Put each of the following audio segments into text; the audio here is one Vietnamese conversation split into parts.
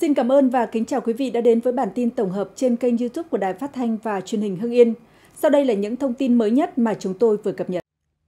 Xin cảm ơn và kính chào quý vị đã đến với bản tin tổng hợp trên kênh YouTube của Đài Phát thanh và Truyền hình Hưng Yên. Sau đây là những thông tin mới nhất mà chúng tôi vừa cập nhật.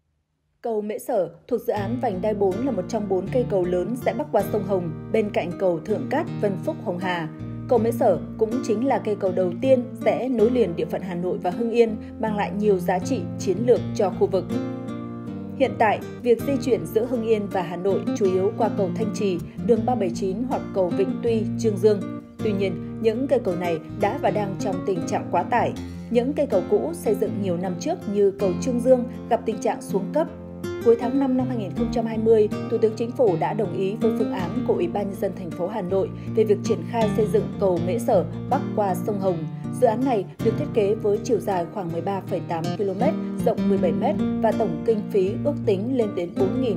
Cầu Mễ Sở thuộc dự án vành đai 4 là một trong 4 cây cầu lớn sẽ bắc qua sông Hồng bên cạnh cầu Thượng Cát, Vân Phúc, Hồng Hà. Cầu Mễ Sở cũng chính là cây cầu đầu tiên sẽ nối liền địa phận Hà Nội và Hưng Yên, mang lại nhiều giá trị chiến lược cho khu vực. Hiện tại, việc di chuyển giữa Hưng Yên và Hà Nội chủ yếu qua cầu Thanh Trì, đường 379 hoặc cầu Vĩnh Tuy, Chương Dương. Tuy nhiên, những cây cầu này đã và đang trong tình trạng quá tải. Những cây cầu cũ xây dựng nhiều năm trước như cầu Chương Dương gặp tình trạng xuống cấp. Cuối tháng 5 năm 2020, Thủ tướng Chính phủ đã đồng ý với phương án của Ủy ban nhân dân thành phố Hà Nội về việc triển khai xây dựng cầu Mễ Sở bắc qua sông Hồng. Dự án này được thiết kế với chiều dài khoảng 13,8 km, rộng 17 m và tổng kinh phí ước tính lên đến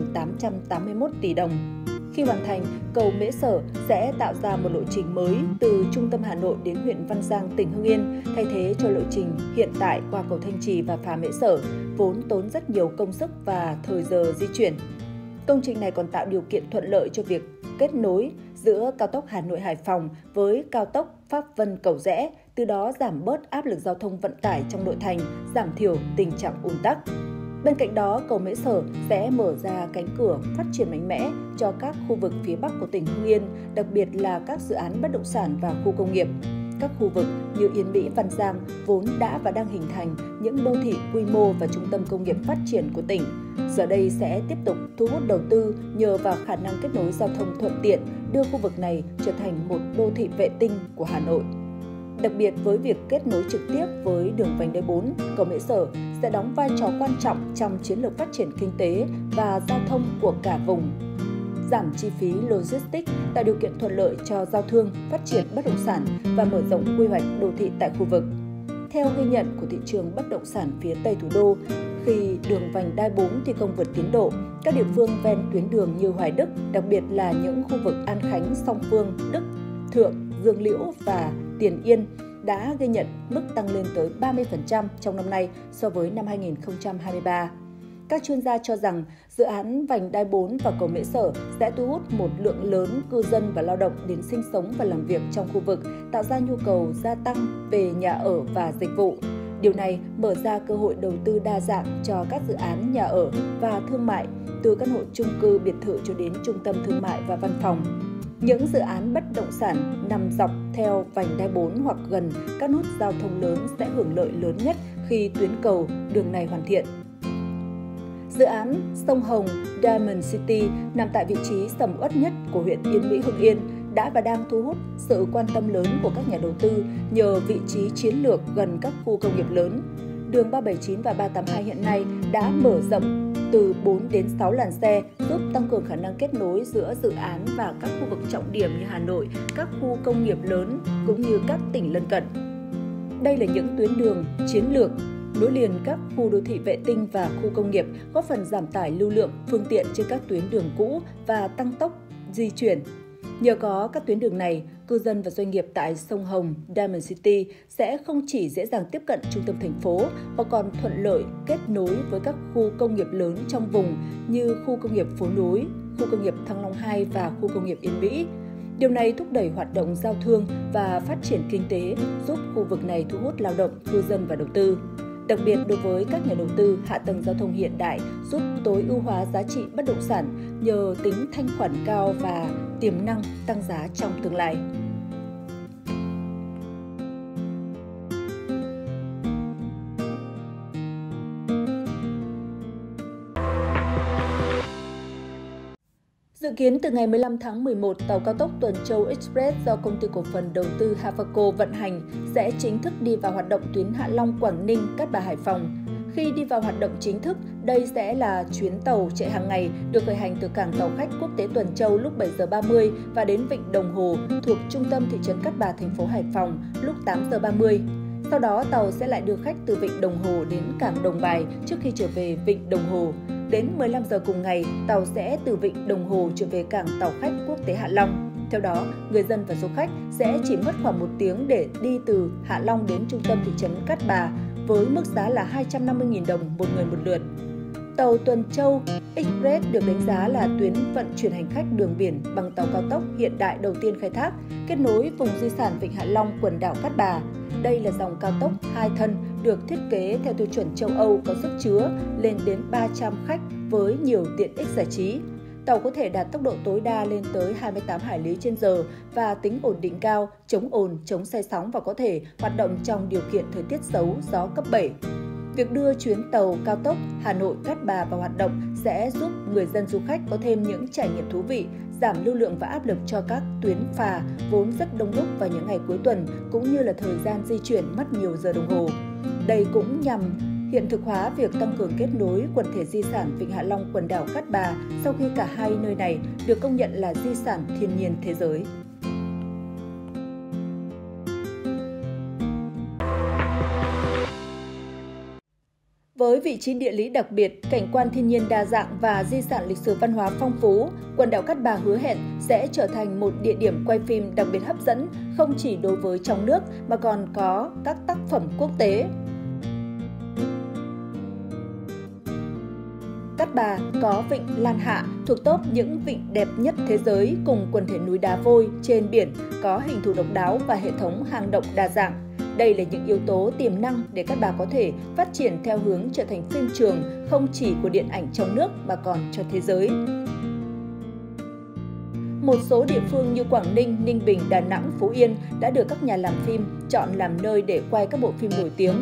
4.881 tỷ đồng. Khi hoàn thành, cầu Mễ Sở sẽ tạo ra một lộ trình mới từ trung tâm Hà Nội đến huyện Văn Giang, tỉnh Hưng Yên, thay thế cho lộ trình hiện tại qua cầu Thanh Trì và phà Mễ Sở, vốn tốn rất nhiều công sức và thời giờ di chuyển. Công trình này còn tạo điều kiện thuận lợi cho việc kết nối giữa cao tốc Hà Nội - Hải Phòng với cao tốc Pháp Vân - Cầu Giẽ, từ đó giảm bớt áp lực giao thông vận tải trong nội thành, giảm thiểu tình trạng ùn tắc. Bên cạnh đó, cầu Mễ Sở sẽ mở ra cánh cửa phát triển mạnh mẽ cho các khu vực phía Bắc của tỉnh Hưng Yên, đặc biệt là các dự án bất động sản và khu công nghiệp. Các khu vực như Yên Mỹ, Văn Giang vốn đã và đang hình thành những đô thị quy mô và trung tâm công nghiệp phát triển của tỉnh. Giờ đây sẽ tiếp tục thu hút đầu tư nhờ vào khả năng kết nối giao thông thuận tiện, đưa khu vực này trở thành một đô thị vệ tinh của Hà Nội. Đặc biệt với việc kết nối trực tiếp với đường vành đai 4, cầu Mễ Sở sẽ đóng vai trò quan trọng trong chiến lược phát triển kinh tế và giao thông của cả vùng. Giảm chi phí logistics, tạo điều kiện thuận lợi cho giao thương, phát triển bất động sản và mở rộng quy hoạch đô thị tại khu vực. Theo ghi nhận của thị trường bất động sản phía Tây thủ đô, khi đường vành đai 4 thi công vượt tiến độ, các địa phương ven tuyến đường như Hoài Đức, đặc biệt là những khu vực An Khánh, Song Phương, Đức, Thượng, Dương Liễu và Tiền Yên đã ghi nhận mức tăng lên tới 30% trong năm nay so với năm 2023. Các chuyên gia cho rằng dự án vành đai 4 và cầu Mễ Sở sẽ thu hút một lượng lớn cư dân và lao động đến sinh sống và làm việc trong khu vực, tạo ra nhu cầu gia tăng về nhà ở và dịch vụ. Điều này mở ra cơ hội đầu tư đa dạng cho các dự án nhà ở và thương mại, từ căn hộ chung cư, biệt thự cho đến trung tâm thương mại và văn phòng. Những dự án bất động sản nằm dọc theo vành đai 4 hoặc gần các nút giao thông lớn sẽ hưởng lợi lớn nhất khi tuyến cầu đường này hoàn thiện. Dự án sông Hồng Diamond City nằm tại vị trí sầm uất nhất của huyện Yên Mỹ, Hưng Yên đã và đang thu hút sự quan tâm lớn của các nhà đầu tư nhờ vị trí chiến lược gần các khu công nghiệp lớn. Đường 379 và 382 hiện nay đã mở rộng từ 4 đến 6 làn xe, giúp tăng cường khả năng kết nối giữa dự án và các khu vực trọng điểm như Hà Nội, các khu công nghiệp lớn cũng như các tỉnh lân cận. Đây là những tuyến đường chiến lược nối liền các khu đô thị vệ tinh và khu công nghiệp, góp phần giảm tải lưu lượng phương tiện trên các tuyến đường cũ và tăng tốc di chuyển. Nhờ có các tuyến đường này, cư dân và doanh nghiệp tại sông Hồng Diamond City sẽ không chỉ dễ dàng tiếp cận trung tâm thành phố mà còn thuận lợi kết nối với các khu công nghiệp lớn trong vùng như khu công nghiệp Phố Nối, khu công nghiệp Thăng Long 2 và khu công nghiệp Yên Mỹ. Điều này thúc đẩy hoạt động giao thương và phát triển kinh tế, giúp khu vực này thu hút lao động, cư dân và đầu tư. Đặc biệt đối với các nhà đầu tư, hạ tầng giao thông hiện đại giúp tối ưu hóa giá trị bất động sản nhờ tính thanh khoản cao và tiềm năng tăng giá trong tương lai. Dự kiến từ ngày 15 tháng 11, tàu cao tốc Tuần Châu Express do Công ty Cổ phần Đầu tư Havaco vận hành sẽ chính thức đi vào hoạt động tuyến Hạ Long - Quảng Ninh - Cát Bà - Hải Phòng. Khi đi vào hoạt động chính thức, đây sẽ là chuyến tàu chạy hàng ngày được khởi hành từ cảng tàu khách quốc tế Tuần Châu lúc 7 giờ 30 và đến Vịnh Đồng Hồ thuộc trung tâm thị trấn Cát Bà, thành phố Hải Phòng lúc 8 giờ 30. Sau đó, tàu sẽ lại đưa khách từ Vịnh Đồng Hồ đến cảng Đồng Bài trước khi trở về Vịnh Đồng Hồ. Đến 15 giờ cùng ngày, tàu sẽ từ Vịnh Đồng Hồ trở về cảng tàu khách quốc tế Hạ Long. Theo đó, người dân và du khách sẽ chỉ mất khoảng 1 tiếng để đi từ Hạ Long đến trung tâm thị trấn Cát Bà với mức giá là 250.000 đồng một người một lượt. Tàu Tuần Châu Express được đánh giá là tuyến vận chuyển hành khách đường biển bằng tàu cao tốc hiện đại đầu tiên khai thác, kết nối vùng di sản Vịnh Hạ Long, quần đảo Cát Bà. Đây là dòng cao tốc 2 thân được thiết kế theo tiêu chuẩn châu Âu, có sức chứa lên đến 300 khách với nhiều tiện ích giải trí. Tàu có thể đạt tốc độ tối đa lên tới 28 hải lý trên giờ và tính ổn định cao, chống ồn, chống say sóng và có thể hoạt động trong điều kiện thời tiết xấu, gió cấp 7. Việc đưa chuyến tàu cao tốc Hà Nội - Cát Bà vào hoạt động sẽ giúp người dân du khách có thêm những trải nghiệm thú vị, giảm lưu lượng và áp lực cho các tuyến phà vốn rất đông đúc vào những ngày cuối tuần, cũng như là thời gian di chuyển mất nhiều giờ đồng hồ. Đây cũng nhằm hiện thực hóa việc tăng cường kết nối quần thể di sản Vịnh Hạ Long, quần đảo Cát Bà sau khi cả hai nơi này được công nhận là di sản thiên nhiên thế giới. Với vị trí địa lý đặc biệt, cảnh quan thiên nhiên đa dạng và di sản lịch sử văn hóa phong phú, quần đảo Cát Bà hứa hẹn sẽ trở thành một địa điểm quay phim đặc biệt hấp dẫn không chỉ đối với trong nước mà còn có các tác phẩm quốc tế. Cát Bà có vịnh Lan Hạ thuộc top những vịnh đẹp nhất thế giới cùng quần thể núi đá vôi trên biển có hình thù độc đáo và hệ thống hang động đa dạng. Đây là những yếu tố tiềm năng để Cát Bà có thể phát triển theo hướng trở thành phim trường không chỉ của điện ảnh trong nước mà còn cho thế giới. Một số địa phương như Quảng Ninh, Ninh Bình, Đà Nẵng, Phú Yên đã được các nhà làm phim chọn làm nơi để quay các bộ phim nổi tiếng.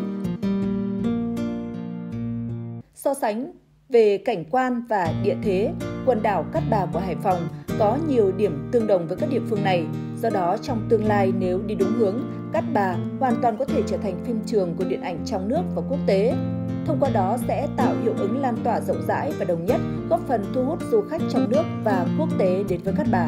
So sánh về cảnh quan và địa thế, quần đảo Cát Bà của Hải Phòng có nhiều điểm tương đồng với các địa phương này. Do đó, trong tương lai nếu đi đúng hướng, Cát Bà hoàn toàn có thể trở thành phim trường của điện ảnh trong nước và quốc tế. Thông qua đó sẽ tạo hiệu ứng lan tỏa rộng rãi và đồng nhất, góp phần thu hút du khách trong nước và quốc tế đến với Cát Bà.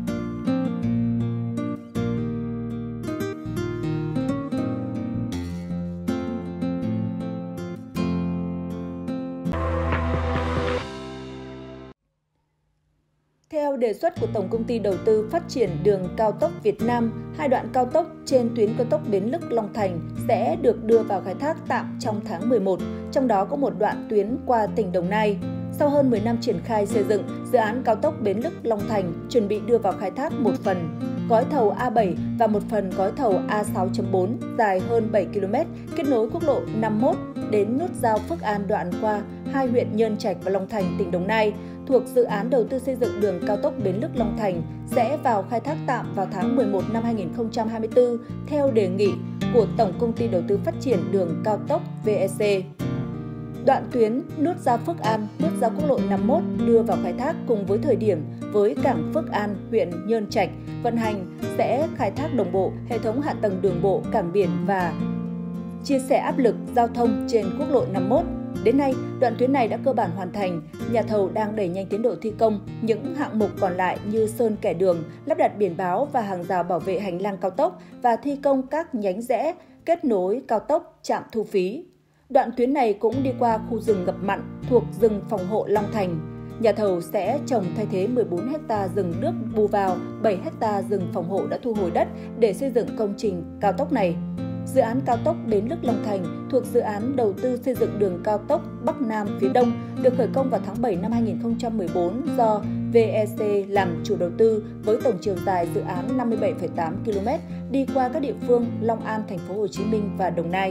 Theo đề xuất của Tổng Công ty Đầu tư Phát triển Đường Cao tốc Việt Nam, 2 đoạn cao tốc trên tuyến cao tốc Bến Lức - Long Thành sẽ được đưa vào khai thác tạm trong tháng 11, trong đó có một đoạn tuyến qua tỉnh Đồng Nai. Sau hơn 10 năm triển khai xây dựng, dự án cao tốc Bến Lức - Long Thành chuẩn bị đưa vào khai thác một phần gói thầu A7 và một phần gói thầu A6.4 dài hơn 7 km kết nối quốc lộ 51 đến nút giao Phước An đoạn qua hai huyện Nhơn Trạch và Long Thành, tỉnh Đồng Nai, thuộc dự án đầu tư xây dựng đường cao tốc Bến Lức - Long Thành sẽ vào khai thác tạm vào tháng 11 năm 2024 theo đề nghị của Tổng Công ty Đầu tư Phát triển Đường Cao tốc VEC. Đoạn tuyến nút giao Phước An, nút giao quốc lộ 51 đưa vào khai thác cùng với thời điểm với cảng Phước An, huyện Nhơn Trạch vận hành sẽ khai thác đồng bộ hệ thống hạ tầng đường bộ, cảng biển và chia sẻ áp lực giao thông trên quốc lộ 51. Đến nay, đoạn tuyến này đã cơ bản hoàn thành, nhà thầu đang đẩy nhanh tiến độ thi công những hạng mục còn lại như sơn kẻ đường, lắp đặt biển báo và hàng rào bảo vệ hành lang cao tốc và thi công các nhánh rẽ kết nối cao tốc, trạm thu phí. Đoạn tuyến này cũng đi qua khu rừng ngập mặn thuộc rừng phòng hộ Long Thành. Nhà thầu sẽ trồng thay thế 14 ha rừng nước bù vào 7 ha rừng phòng hộ đã thu hồi đất để xây dựng công trình cao tốc này. Dự án cao tốc Bến Lức - Long Thành thuộc dự án đầu tư xây dựng đường cao tốc Bắc Nam phía Đông được khởi công vào tháng 7 năm 2014 do VEC làm chủ đầu tư với tổng chiều dài dự án 57,8 km đi qua các địa phương Long An, Thành phố Hồ Chí Minh và Đồng Nai.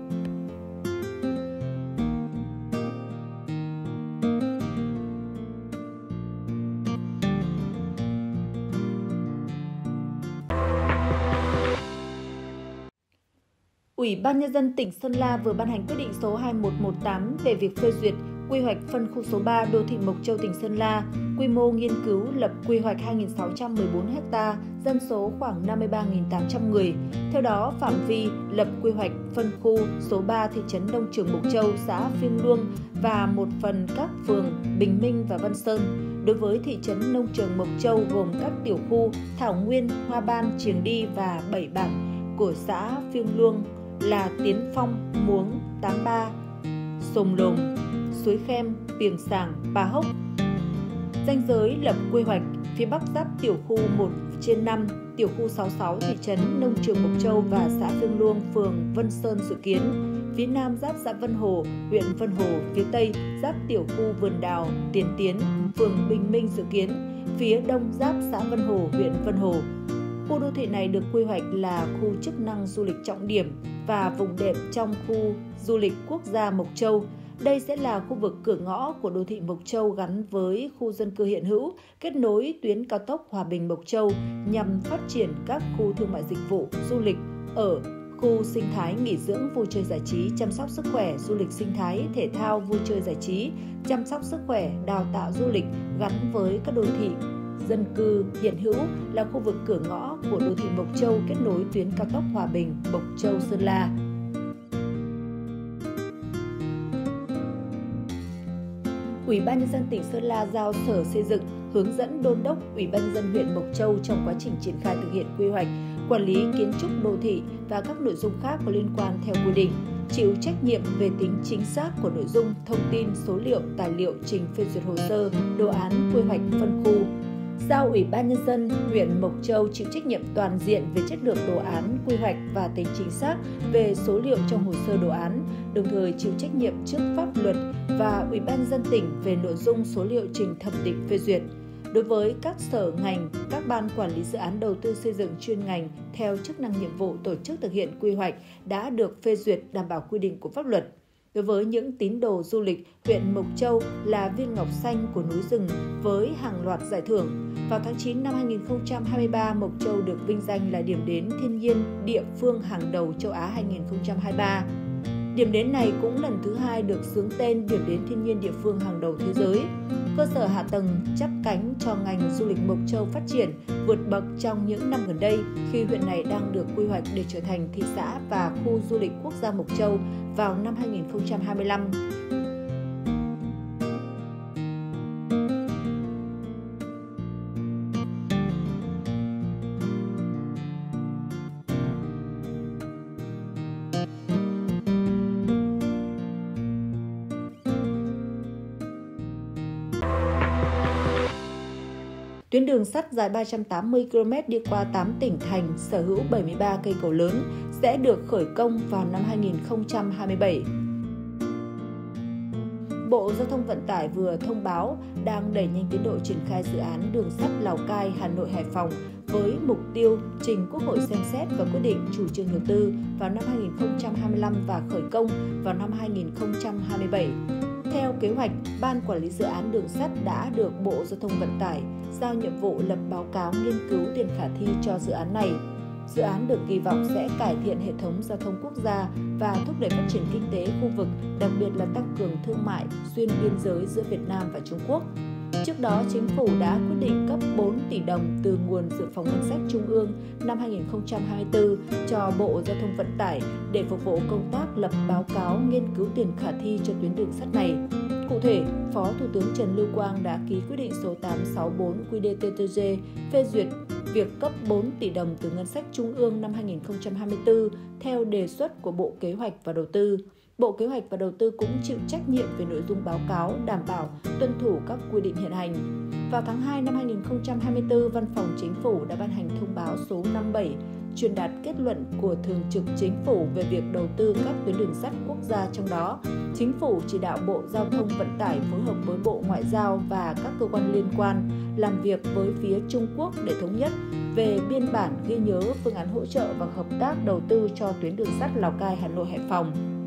Ủy ban Nhân dân tỉnh Sơn La vừa ban hành quyết định số 2118 về việc phê duyệt quy hoạch phân khu số 3 đô thị Mộc Châu, tỉnh Sơn La, quy mô nghiên cứu lập quy hoạch 2.614 ha, dân số khoảng 53.800 người. Theo đó, phạm vi lập quy hoạch phân khu số 3 thị trấn Đông Trường Mộc Châu, xã Phiêng Luông và một phần các phường Bình Minh và Văn Sơn. Đối với thị trấn Nông Trường Mộc Châu gồm các tiểu khu Thảo Nguyên, Hoa Ban, Triềng Đi và 7 bản của xã Phiêng Luông là Tiến Phong, Muống, 83, Sồm Lồm, Suối Khem, Piềng Sàng, Pa Hốc. Ranh giới lập quy hoạch phía bắc giáp tiểu khu 1 trên 5, tiểu khu 66 thị trấn Nông Trường Mộc Châu và xã Phiêng Luông, phường Vân Sơn dự kiến. Phía Nam giáp xã Vân Hồ, huyện Vân Hồ, phía Tây giáp tiểu khu Vườn Đào, Tiền Tiến, phường Bình Minh dự kiến. Phía Đông giáp xã Vân Hồ, huyện Vân Hồ. Khu đô thị này được quy hoạch là khu chức năng du lịch trọng điểm và vùng đệm trong khu du lịch quốc gia Mộc Châu. Đây sẽ là khu vực cửa ngõ của đô thị Mộc Châu gắn với khu dân cư hiện hữu, kết nối tuyến cao tốc Hòa Bình - Mộc Châu nhằm phát triển các khu thương mại dịch vụ, du lịch ở khu sinh thái nghỉ dưỡng vui chơi giải trí, chăm sóc sức khỏe, du lịch sinh thái, thể thao, vui chơi giải trí, chăm sóc sức khỏe, đào tạo du lịch gắn với các đô thị dân cư hiện hữu là khu vực cửa ngõ của đô thị Mộc Châu kết nối tuyến cao tốc Hòa Bình, Mộc Châu, Sơn La. Ủy ban nhân dân tỉnh Sơn La giao Sở Xây dựng hướng dẫn đôn đốc Ủy ban nhân dân huyện Mộc Châu trong quá trình triển khai thực hiện quy hoạch, quản lý kiến trúc đô thị và các nội dung khác có liên quan theo quy định, chịu trách nhiệm về tính chính xác của nội dung, thông tin, số liệu, tài liệu trình phê duyệt hồ sơ, đồ án quy hoạch phân khu. Giao Ủy ban nhân dân huyện Mộc Châu chịu trách nhiệm toàn diện về chất lượng đồ án, quy hoạch và tính chính xác về số liệu trong hồ sơ đồ án, đồng thời chịu trách nhiệm trước pháp luật và Ủy ban nhân dân tỉnh về nội dung số liệu trình thẩm định phê duyệt. Đối với các sở ngành, các ban quản lý dự án đầu tư xây dựng chuyên ngành theo chức năng nhiệm vụ tổ chức thực hiện quy hoạch đã được phê duyệt đảm bảo quy định của pháp luật. Đối với những tín đồ du lịch, huyện Mộc Châu là viên ngọc xanh của núi rừng với hàng loạt giải thưởng. Vào tháng 9 năm 2023, Mộc Châu được vinh danh là điểm đến thiên nhiên địa phương hàng đầu châu Á 2023. Điểm đến này cũng lần thứ 2 được xướng tên điểm đến thiên nhiên địa phương hàng đầu thế giới. Cơ sở hạ tầng chắp cánh cho ngành du lịch Mộc Châu phát triển vượt bậc trong những năm gần đây khi huyện này đang được quy hoạch để trở thành thị xã và khu du lịch quốc gia Mộc Châu vào năm 2025. Tuyến đường sắt dài 380 km đi qua 8 tỉnh thành, sở hữu 73 cây cầu lớn sẽ được khởi công vào năm 2027. Bộ Giao thông Vận tải vừa thông báo đang đẩy nhanh tiến độ triển khai dự án đường sắt Lào Cai, Hà Nội, Hải Phòng với mục tiêu trình Quốc hội xem xét và quyết định chủ trương đầu tư vào năm 2025 và khởi công vào năm 2027. Theo kế hoạch, Ban Quản lý Dự án Đường sắt đã được Bộ Giao thông Vận tải giao nhiệm vụ lập báo cáo nghiên cứu tiền khả thi cho dự án này. Dự án được kỳ vọng sẽ cải thiện hệ thống giao thông quốc gia và thúc đẩy phát triển kinh tế khu vực, đặc biệt là tăng cường thương mại xuyên biên giới giữa Việt Nam và Trung Quốc. Trước đó, Chính phủ đã quyết định cấp 4 tỷ đồng từ nguồn dự phòng ngân sách trung ương năm 2024 cho Bộ Giao thông Vận tải để phục vụ công tác lập báo cáo nghiên cứu tiền khả thi cho tuyến đường sắt này. Cụ thể, Phó Thủ tướng Trần Lưu Quang đã ký quyết định số 864 QĐ-TTG phê duyệt việc cấp 4 tỷ đồng từ ngân sách trung ương năm 2024 theo đề xuất của Bộ Kế hoạch và Đầu tư. Bộ Kế hoạch và Đầu tư cũng chịu trách nhiệm về nội dung báo cáo đảm bảo tuân thủ các quy định hiện hành. Vào tháng 2 năm 2024, Văn phòng Chính phủ đã ban hành thông báo số 57 truyền đạt kết luận của Thường trực Chính phủ về việc đầu tư các tuyến đường sắt quốc gia, trong đó Chính phủ chỉ đạo Bộ Giao thông Vận tải phối hợp với Bộ Ngoại giao và các cơ quan liên quan làm việc với phía Trung Quốc để thống nhất về biên bản ghi nhớ phương án hỗ trợ và hợp tác đầu tư cho tuyến đường sắt Lào Cai, Hà Nội, Hải Phòng.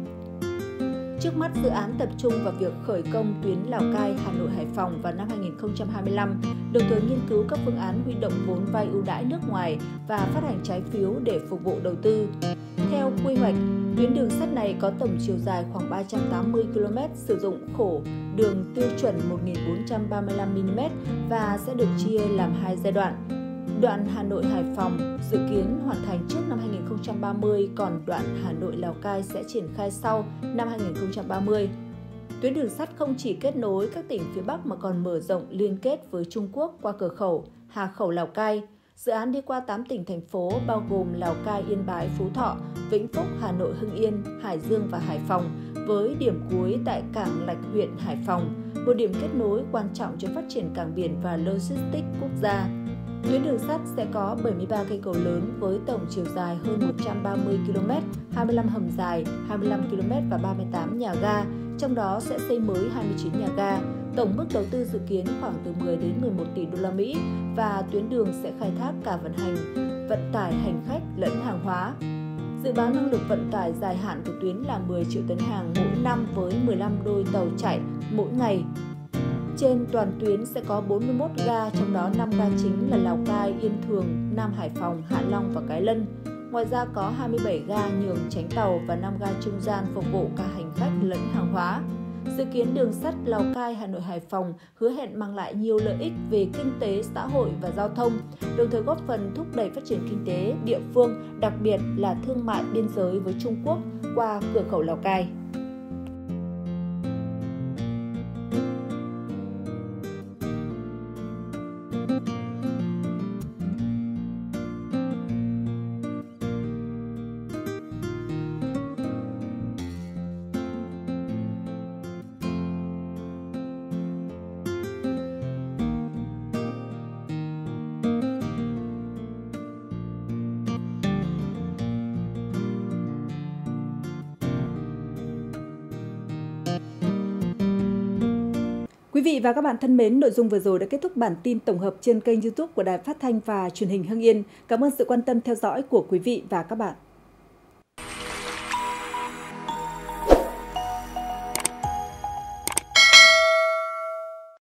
Trước mắt, dự án tập trung vào việc khởi công tuyến Lào Cai, Hà Nội, Hải Phòng vào năm 2025, đồng thời nghiên cứu các phương án huy động vốn vay ưu đãi nước ngoài và phát hành trái phiếu để phục vụ đầu tư. Theo quy hoạch, tuyến đường sắt này có tổng chiều dài khoảng 380 km, sử dụng khổ đường tiêu chuẩn 1435 mm và sẽ được chia làm 2 giai đoạn. Đoạn Hà Nội - Hải Phòng dự kiến hoàn thành trước năm 2030, còn đoạn Hà Nội - Lào Cai sẽ triển khai sau năm 2030. Tuyến đường sắt không chỉ kết nối các tỉnh phía Bắc mà còn mở rộng liên kết với Trung Quốc qua cửa khẩu Hà Khẩu - Lào Cai. Dự án đi qua 8 tỉnh thành phố bao gồm Lào Cai, Yên Bái, Phú Thọ, Vĩnh Phúc, Hà Nội, Hưng Yên, Hải Dương và Hải Phòng, với điểm cuối tại cảng Lạch, huyện Hải Phòng, một điểm kết nối quan trọng cho phát triển cảng biển và logistics quốc gia. Tuyến đường sắt sẽ có 73 cây cầu lớn với tổng chiều dài hơn 130 km, 25 hầm dài, 25 km và 38 nhà ga, trong đó sẽ xây mới 29 nhà ga. Tổng mức đầu tư dự kiến khoảng từ 10 đến 11 tỷ đô la Mỹ và tuyến đường sẽ khai thác cả vận tải hành khách lẫn hàng hóa. Dự báo năng lực vận tải dài hạn của tuyến là 10 triệu tấn hàng mỗi năm với 15 đôi tàu chạy mỗi ngày. Trên toàn tuyến sẽ có 41 ga, trong đó 5 ga chính là Lào Cai, Yên Thường, Nam Hải Phòng, Hạ Long và Cái Lân. Ngoài ra có 27 ga nhường tránh tàu và 5 ga trung gian phục vụ cả hành khách lẫn hàng hóa. Dự kiến đường sắt Lào Cai, Hà Nội, Hải Phòng hứa hẹn mang lại nhiều lợi ích về kinh tế, xã hội và giao thông, đồng thời góp phần thúc đẩy phát triển kinh tế địa phương, đặc biệt là thương mại biên giới với Trung Quốc qua cửa khẩu Lào Cai. Quý vị và các bạn thân mến, nội dung vừa rồi đã kết thúc bản tin tổng hợp trên kênh YouTube của Đài Phát thanh và Truyền hình Hưng Yên. Cảm ơn sự quan tâm theo dõi của quý vị và các bạn.